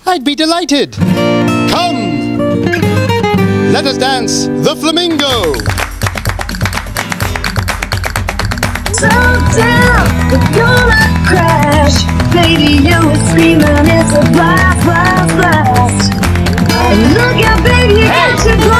I'd be delighted. Come! Let us dance the flamingo! So down, we're gonna crash. Baby, you were screaming, it's a blast, blast, blast. And look out, baby, you got your